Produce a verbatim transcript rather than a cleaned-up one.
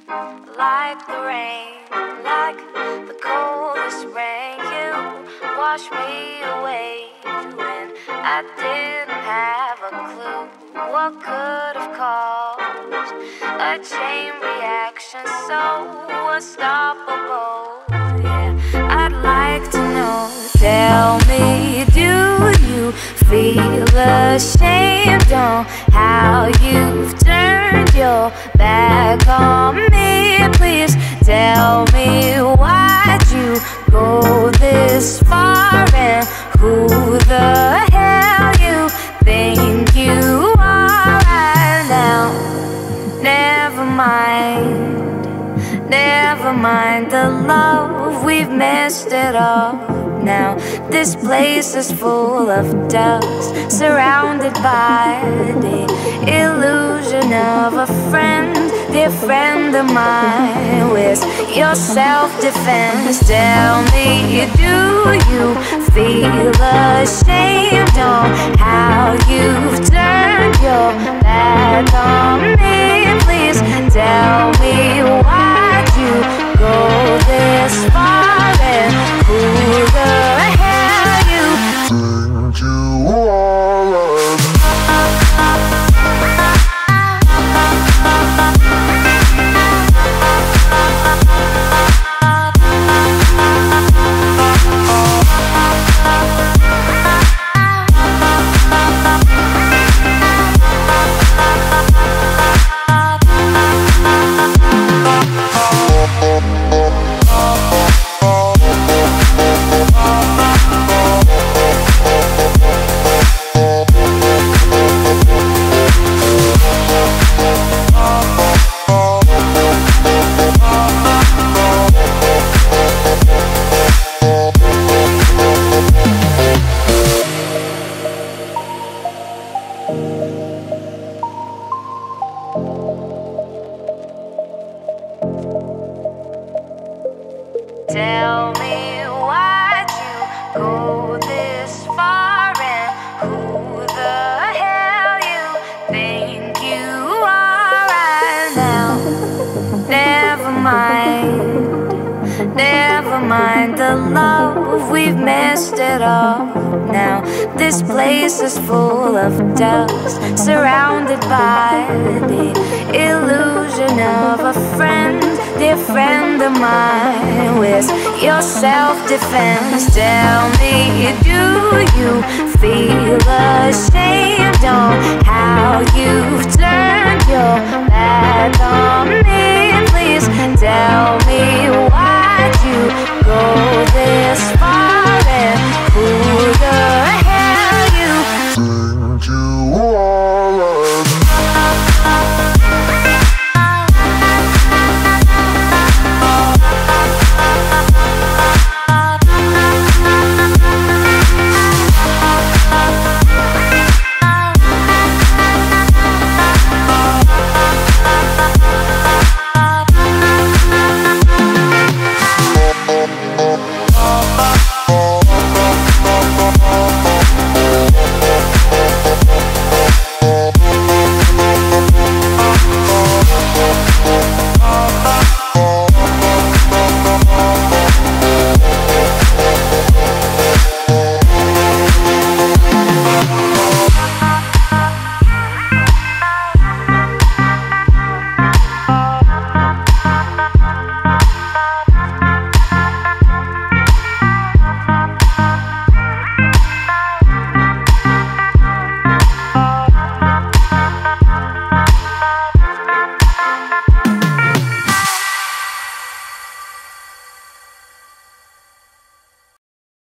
like the rain, like the coldest rain. You washed me away when I didn't have a clue what could have caused a chain reaction so unstoppable. Yeah, I'd like to know. Tell me, do you feel ashamed on how you've turned your back on me? Please tell me, why'd you go this far, and who the hell you think you are right now? Never mind, never mind the love, we've messed it up. Now this place is full of dust, surrounded by the illusion of a friend, dear friend of mine. Where's your self-defense? Tell me, do you feel ashamed on how you've turned your back on me? Please tell me, why'd you go this far, and who the hell you think you are? Tell me, why'd you go this far, and who the hell you think you are right now? Never mind, never mind the love, we've messed it up. Now this place is full of dust, surrounded by the illusion of a friend, dear friend of mine. Where's your self-defense? Tell me, do you feel ashamed on how you've turned your back on me?